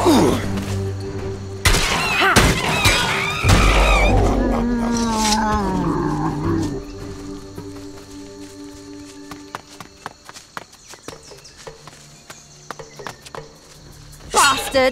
Bastard!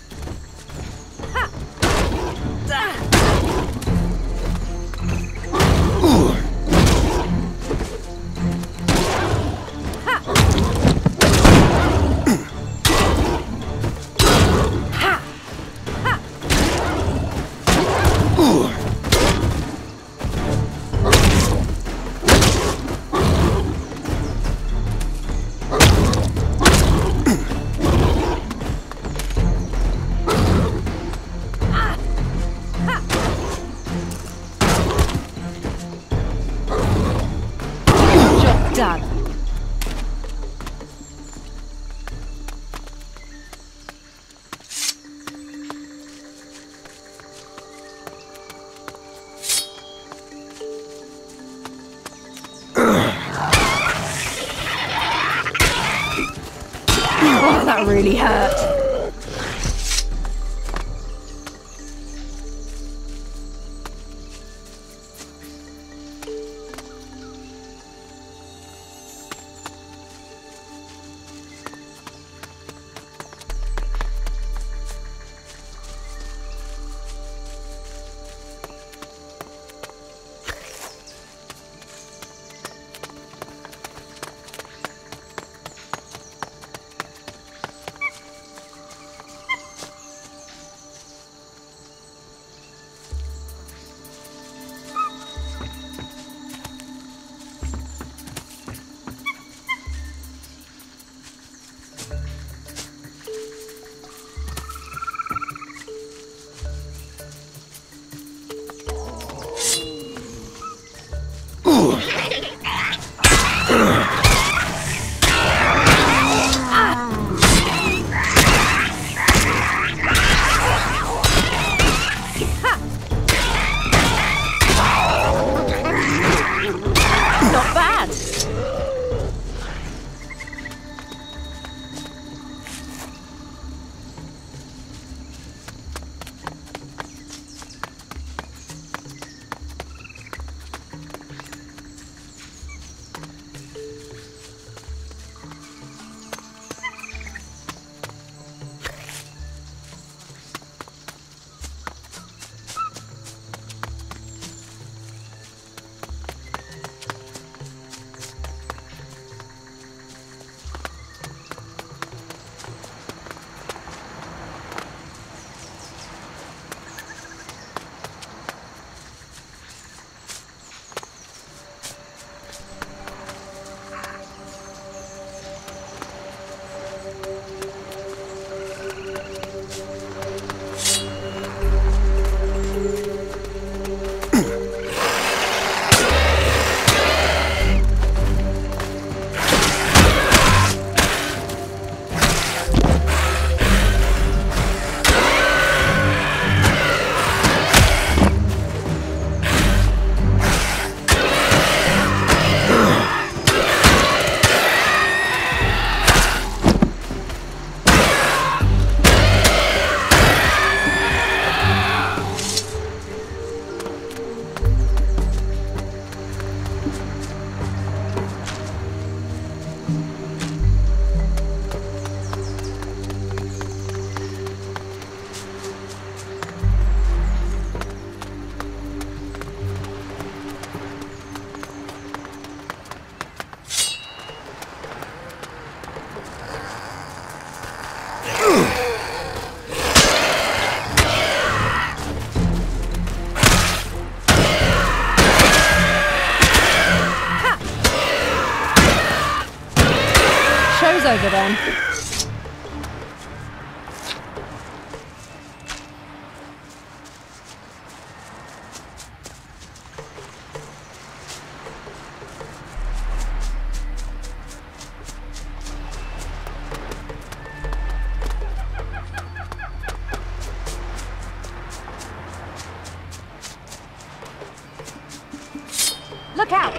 Done. Oh, that really hurt. over then. Look out!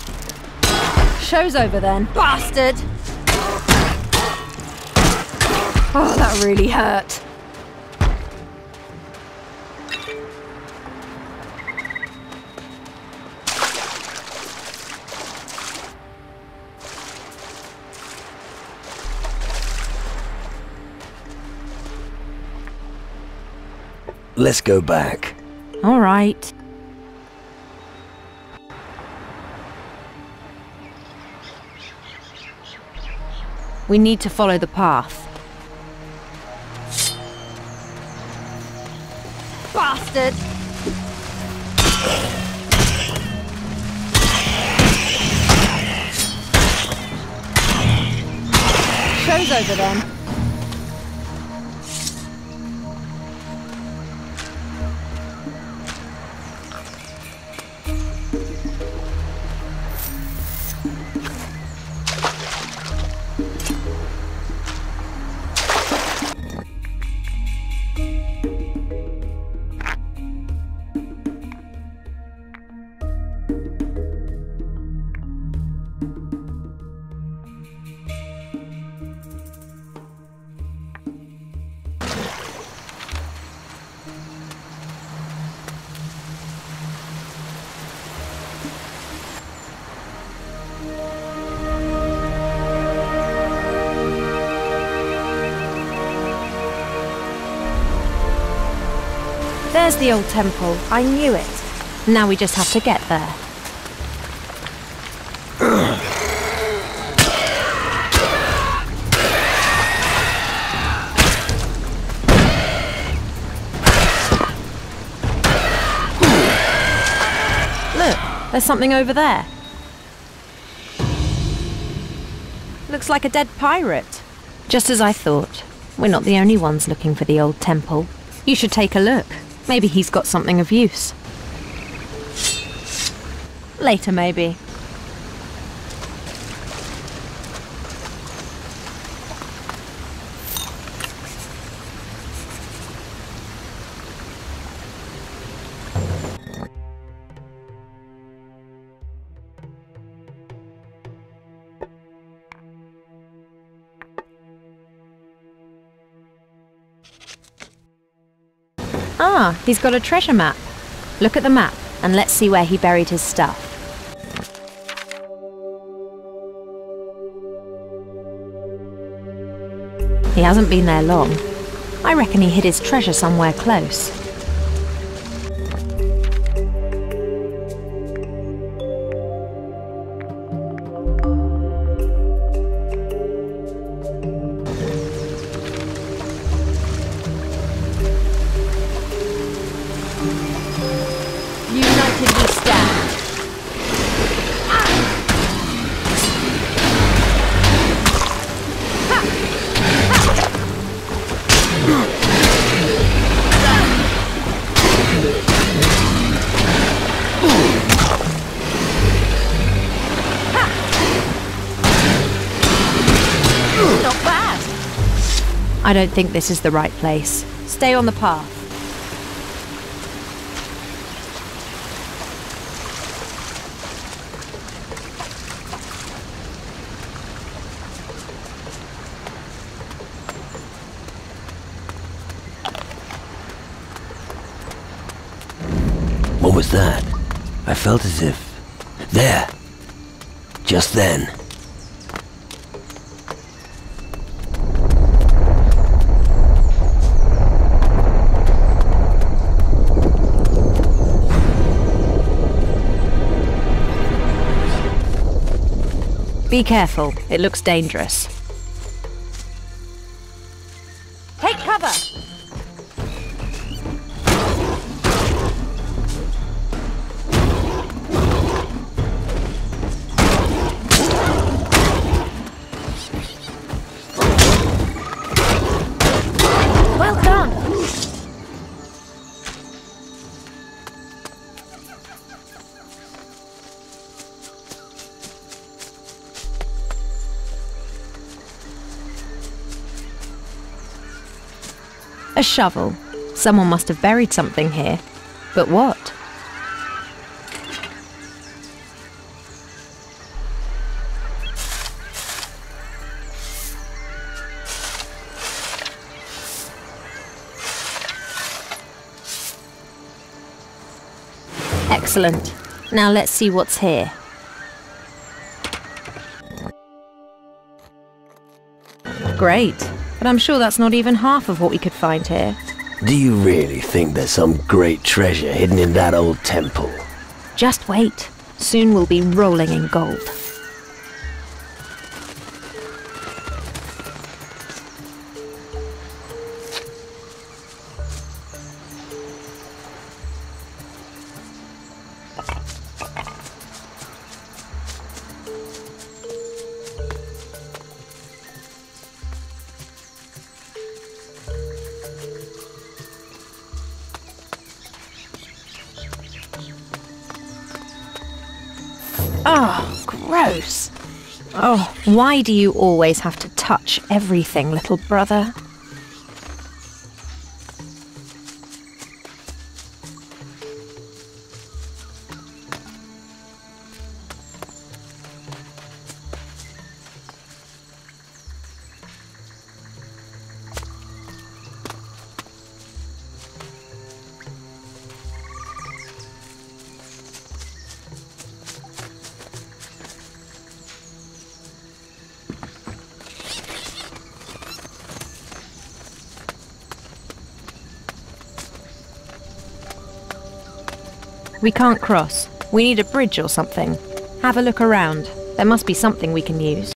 Show's over then. Bastard! Oh, that really hurt. Let's go back. All right. We need to follow the path. Bastard! Show's over then. There's the old temple. I knew it. Now we just have to get there. Look, there's something over there. Looks like a dead pirate. Just as I thought. We're not the only ones looking for the old temple. You should take a look. Maybe he's got something of use. Later, maybe. Ah, he's got a treasure map. Look at the map, and let's see where he buried his stuff. He hasn't been there long. I reckon he hid his treasure somewhere close. United we stand. Not bad. I don't think this is the right place. Stay on the path. What was that? I felt as if... There! Just then. Be careful, it looks dangerous. Take cover! Well done! A shovel. Someone must have buried something here. But what? Excellent. Now let's see what's here. Great, but I'm sure that's not even half of what we could find here. Do you really think there's some great treasure hidden in that old temple? Just wait. Soon we'll be rolling in gold. Oh, gross. Oh, why do you always have to touch everything, little brother? We can't cross. We need a bridge or something. Have a look around. There must be something we can use.